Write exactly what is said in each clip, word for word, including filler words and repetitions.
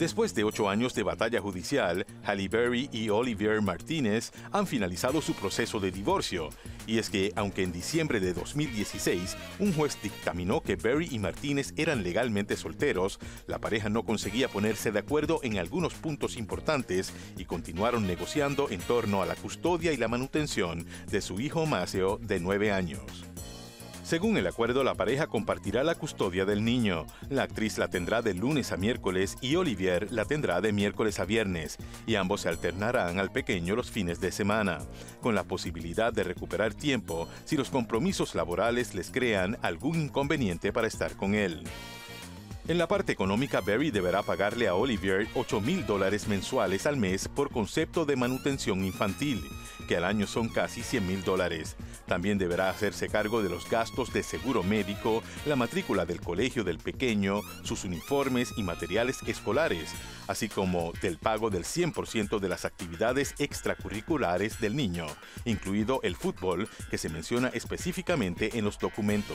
Después de ocho años de batalla judicial, Halle Berry y Olivier Martínez han finalizado su proceso de divorcio. Y es que, aunque en diciembre de dos mil dieciséis un juez dictaminó que Berry y Martínez eran legalmente solteros, la pareja no conseguía ponerse de acuerdo en algunos puntos importantes y continuaron negociando en torno a la custodia y la manutención de su hijo Maceo, de nueve años. Según el acuerdo, la pareja compartirá la custodia del niño. La actriz la tendrá de lunes a miércoles y Olivier la tendrá de miércoles a viernes, y ambos se alternarán al pequeño los fines de semana, con la posibilidad de recuperar tiempo si los compromisos laborales les crean algún inconveniente para estar con él. En la parte económica, Berry deberá pagarle a Olivier ocho mil dólares mensuales al mes por concepto de manutención infantil, que al año son casi cien mil dólares. También deberá hacerse cargo de los gastos de seguro médico, la matrícula del colegio del pequeño, sus uniformes y materiales escolares, así como del pago del cien por ciento de las actividades extracurriculares del niño, incluido el fútbol, que se menciona específicamente en los documentos.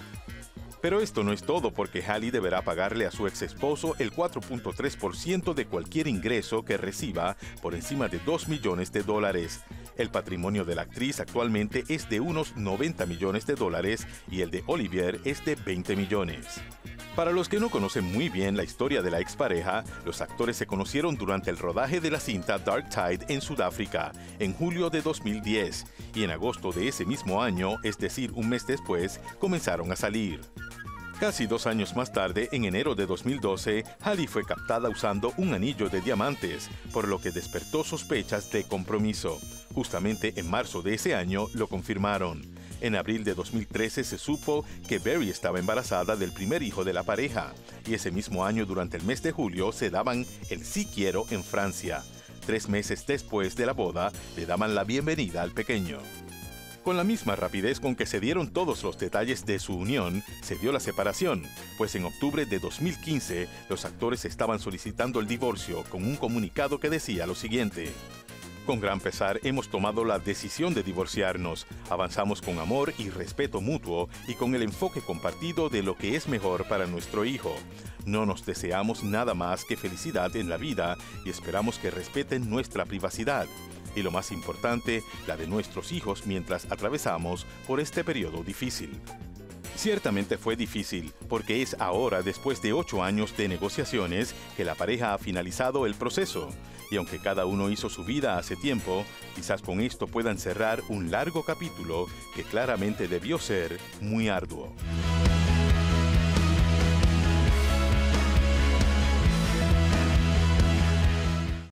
Pero esto no es todo, porque Halle deberá pagarle a su ex esposo el cuatro punto tres por ciento de cualquier ingreso que reciba por encima de dos millones de dólares. El patrimonio de la actriz actualmente es de unos noventa millones de dólares y el de Olivier es de veinte millones. Para los que no conocen muy bien la historia de la expareja, los actores se conocieron durante el rodaje de la cinta Dark Tide en Sudáfrica, en julio de dos mil diez, y en agosto de ese mismo año, es decir, un mes después, comenzaron a salir. Casi dos años más tarde, en enero de dos mil doce, Halle fue captada usando un anillo de diamantes, por lo que despertó sospechas de compromiso. Justamente en marzo de ese año lo confirmaron. En abril de dos mil trece se supo que Berry estaba embarazada del primer hijo de la pareja, y ese mismo año, durante el mes de julio, se daban el sí quiero en Francia. Tres meses después de la boda, le daban la bienvenida al pequeño. Con la misma rapidez con que se dieron todos los detalles de su unión, se dio la separación, pues en octubre de dos mil quince los actores estaban solicitando el divorcio con un comunicado que decía lo siguiente: con gran pesar hemos tomado la decisión de divorciarnos. Avanzamos con amor y respeto mutuo y con el enfoque compartido de lo que es mejor para nuestro hijo. No nos deseamos nada más que felicidad en la vida y esperamos que respeten nuestra privacidad. Y lo más importante, la de nuestros hijos mientras atravesamos por este periodo difícil. Ciertamente fue difícil, porque es ahora, después de ocho años de negociaciones, que la pareja ha finalizado el proceso. Y aunque cada uno hizo su vida hace tiempo, quizás con esto puedan cerrar un largo capítulo que claramente debió ser muy arduo.